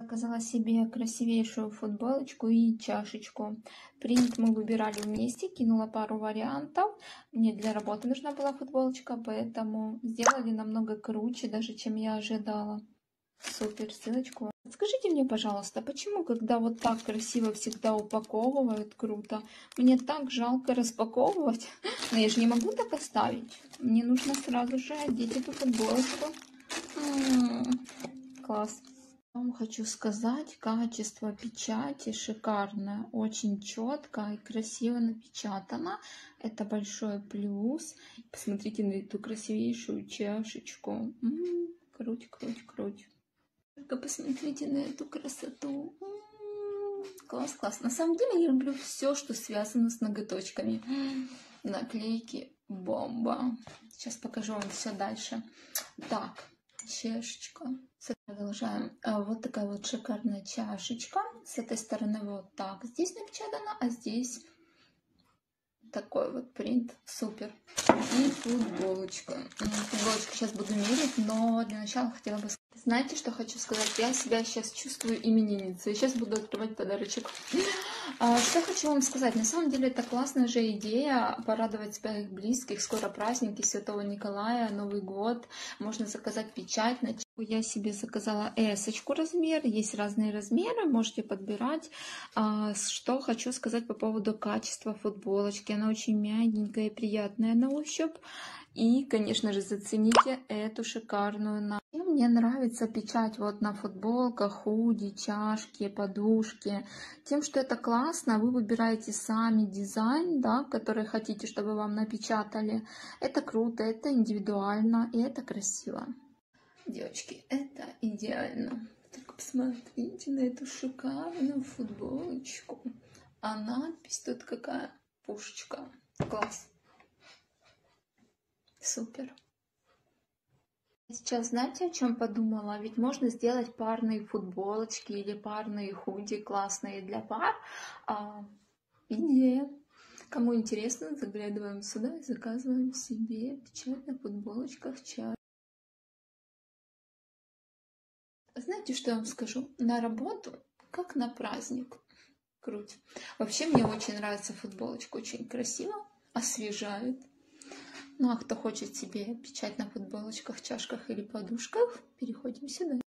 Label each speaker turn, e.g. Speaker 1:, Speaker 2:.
Speaker 1: Заказала себе красивейшую футболочку и чашечку. Принт мы выбирали вместе, кинула пару вариантов. Мне для работы нужна была футболочка, поэтому сделали намного круче, даже чем я ожидала. Супер, ссылочку. Скажите мне, пожалуйста, почему, когда вот так красиво всегда упаковывают, круто, мне так жалко распаковывать? Но я же не могу так оставить. Мне нужно сразу же одеть эту футболочку. Класс. Вам хочу сказать, качество печати шикарное, очень четко и красиво напечатано. Это большой плюс. Посмотрите на эту красивейшую чашечку. Круть, круть, круть. Только посмотрите на эту красоту. Класс, класс. На самом деле я люблю все, что связано с ноготочками. Наклейки бомба. Сейчас покажу вам все дальше. Так, чашечка. Продолжаем. Вот такая вот шикарная чашечка. С этой стороны вот так здесь напечатано, а здесь такой вот принт. Супер. И футболочка. Футболочку сейчас буду мерить, но для начала хотела бы сказать. Знаете, что хочу сказать? Я себя сейчас чувствую именинницей. Сейчас буду открывать подарочек. Что хочу вам сказать? На самом деле это классная же идея порадовать своих близких. Скоро праздники Святого Николая, Новый год. Можно заказать печать. Я себе заказала эсочку размер. Есть разные размеры, можете подбирать. Что хочу сказать по поводу качества футболочки. Она очень мягенькая и приятная на ощупь. И, конечно же, зацените эту шикарную. Мне нравится печать вот на футболках, худи, чашки, подушки. Тем, что это классно, вы выбираете сами дизайн, да, который хотите, чтобы вам напечатали. Это круто, это индивидуально и это красиво. Девочки, это идеально. Только посмотрите на эту шикарную футболочку. А надпись тут какая? Пушечка. Класс. Супер. Сейчас знаете, о чем подумала? Ведь можно сделать парные футболочки или парные худи, классные для пар. Идея. Кому интересно, заглядываем сюда и заказываем себе печать на футболочках чай. Знаете, что я вам скажу? На работу, как на праздник. Круть. Вообще, мне очень нравится футболочка. Очень красиво, освежает. Ну а кто хочет себе печать на футболочках, чашках или подушках, переходим сюда.